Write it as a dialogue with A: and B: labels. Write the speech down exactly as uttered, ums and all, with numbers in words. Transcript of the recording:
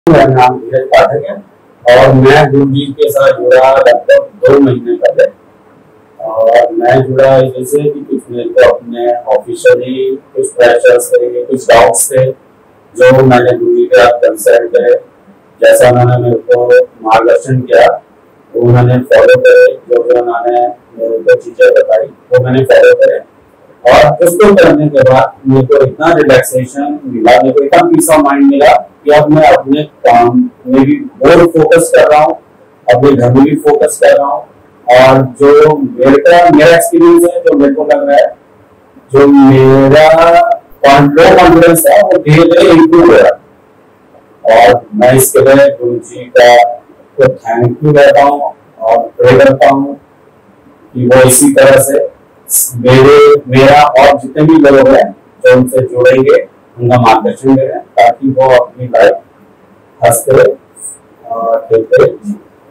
A: मेरा नाम धीरज पाठक है और मैं गुरु जी के साथ जुड़ा लगभग दो महीने पहले। और मैं जुड़ा जैसे कि कुछ मेरे को अपने ऑफिशियली कुछ प्रेशर से, कुछ डाउट्स थे जो मैंने गुरु जी के साथ कंसल्ट करे, जैसा उन्होंने मेरे को मार्गदर्शन किया वो उन्होंने फॉलो करे, जो जो उन्होंने मेरे को चीजें बताई वो मैंने फॉलो करे। और उसको करने के बाद मेरे को इतना रिलैक्सेशन मिला, मेरे को इतना पीस ऑफ माइंड मिला कि अब मैं अपने काम में भी और फोकस कर रहा हूँ, अपने घर में भी फोकस कर रहा हूँ। और जो मेरे का मेरा एक्सपीरियंस है, जो मेरे को लग रहा है, जो मेरा लो कॉन्फिडेंस है वो धीरे धीरे इम्प्रूव हो रहा है। और मैं इसके लिए गुरु जी का तो थैंक यू कहता हूँ और प्रे करता हूँ कि वो इसी तरह से मेरे मेरा और जितने भी लोग हैं जो उनसे जुड़ेंगे उनका मार्गदर्शन करें ताकि वो अपनी लाइफ हंसते खेलते